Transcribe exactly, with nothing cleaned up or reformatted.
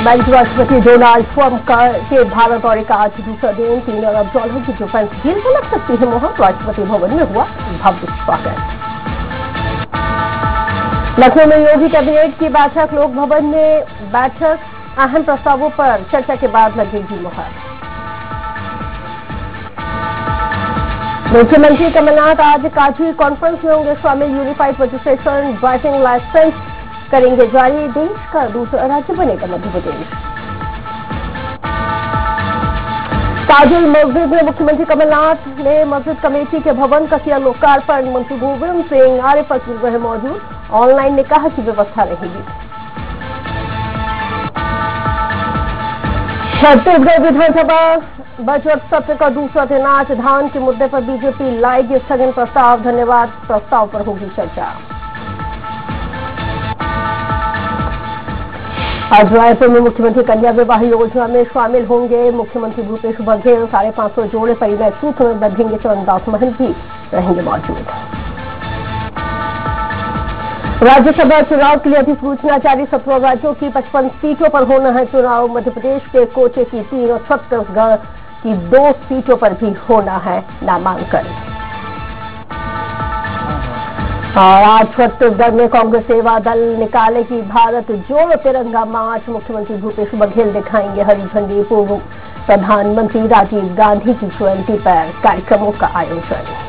अमेरिकी राष्ट्रपति Donald Trump का के भारत दौरे का आज दूसरा दिन तीन अरब डॉलर की डिफेंस डील को लग सकती है मोहर। राष्ट्रपति भवन में हुआ भव्य स्वागत। लखनऊ में योगी कैबिनेट की बैठक, लोक भवन में बैठक, अहम प्रस्तावों पर चर्चा के बाद लगेगी मोहर। मुख्यमंत्री कमलनाथ आज काजी कॉन्फ्रेंस में होंगे शामिल। यूनिफाइड रजिस्ट्रेशन ड्राइविंग लाइसेंस करेंगे जारी, देश का दूसरा राज्य बनेगा मध्य प्रदेश। ताजुल मस्जिद में मुख्यमंत्री कमलनाथ ने मस्जिद कमेटी के भवन का किया लोकार्पण। मंत्री गोविंद सिंह आरिफ अकील रहे मौजूद। ऑनलाइन निकाह की व्यवस्था रहेगी। छत्तीसगढ़ विधानसभा बजट सत्र का दूसरा दिन आज धान के मुद्दे पर बीजेपी लाएगी स्थगन प्रस्ताव। धन्यवाद प्रस्ताव पर होगी चर्चा। आज रायपुर में मुख्यमंत्री कन्या विवाह योजना में शामिल होंगे मुख्यमंत्री भूपेश बघेल। साढ़े पांच सौ जोड़े परिणय सूत्र में बंधेंगे। चरणदास महंत भी रहेंगे मौजूद। राज्यसभा चुनाव के लिए अधिसूचना जारी। सत्रह राज्यों की पचपन सीटों पर होना है चुनाव। मध्य प्रदेश के कोटे की तीन और छत्तीसगढ़ की दो सीटों पर भी होना है नामांकन। और आज छत्तीसगढ़ में कांग्रेस सेवा दल निकालेगी भारत जोड़ो तिरंगा मार्च। मुख्यमंत्री भूपेश बघेल दिखाएंगे हरी झंडी। पूर्व प्रधानमंत्री राजीव गांधी की जयंती पर कार्यक्रमों का आयोजन।